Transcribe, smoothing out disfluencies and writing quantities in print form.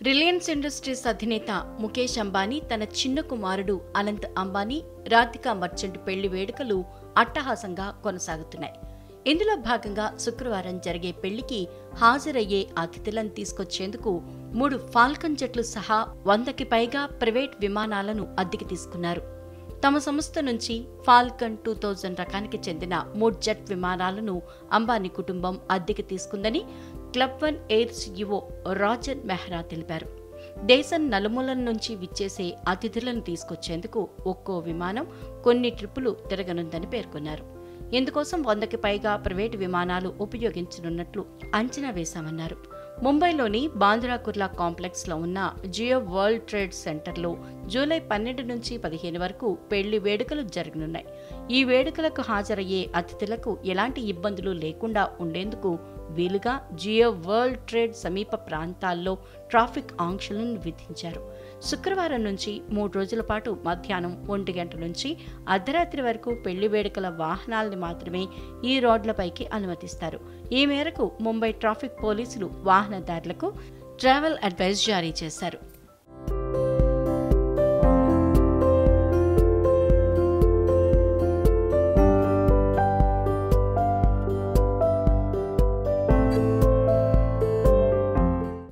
Reliance industries అధినేత ముఖేష్ అంబానీ తన చిన్న కుమారుడు అనంత్ అంబానీ రాధికా మర్చెంట్ పెళ్లి వేడుకలు అట్టహాసంగా కొనసాగుతున్నాయి. ఇందులో భాగంగా శుక్రవారం జరిగే పెళ్లికి హాజరయ్యే అతిథులను తీసుకొచ్చేందుకు 3 ఫాల్కన్ జెట్లు సహా 100కి పైగా ప్రైవేట్ విమానాలను అద్దెకి తీసుకున్నారు. తమ సంస్థ నుంచి ఫాల్కన్ 2000 రకానికి చెందిన 3 జెట్ విమానాలను అంబానీ కుటుంబం అద్దెకి తీసుకుందని Club One Air CEO Rajan Mehra తెలిపారు. దేశం నలుమూలల నుంచి విచ్చేసే అతిథులను తీసుకొచ్చేందుకు ఒక్కో విమానం కొన్ని ట్రిప్పులు తిరగనుందని పేర్కొన్నారు. ఇందుకోసం 100కి పైగా ప్రైవేటు విమానాలు ఉపయోగించనున్నట్లు అంచనా వేశామన్నారు. ముంబైలోని బాంద్రా కుర్లా కాంప్లెక్స్ లో ఉన్న జియో వరల్డ్ ట్రేడ్ సెంటర్లో జూలై 12 నుంచి 15 వరకు పెళ్లి వేడుకలు జరగనున్నాయి. ఈ వేడుకలకు హాజరయ్యే అతిథులకు ఎలాంటి ఇబ్బందులు లేకుండా ఉండేందుకు వీలుగా జియో వరల్డ్ ట్రేడ్ సమీప ప్రాంతాల్లో ట్రాఫిక్ ఆంక్షలను విధించారు. శుక్రవారం నుంచి 3 రోజుల పాటు మధ్యాహ్నం 1 గంట నుంచి అర్ధరాత్రి వరకు పెళ్లి వేడుకల వాహనాల్ని మాత్రమే ఈ రోడ్లపైకి అనుమతిస్తారు. ఈ మేరకు ముంబై ట్రాఫిక్ పోలీసులు వాహనదారులకు ట్రావెల్ అడ్వైజ్ జారీ చేశారు.